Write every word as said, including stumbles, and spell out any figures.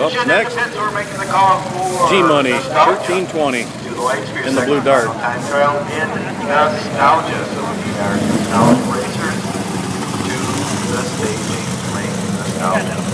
Up next, G-Money thirteen twenty in the blue dart. Time trial in nostalgia. So we need our nostalgia racers to the staging lane nostalgia.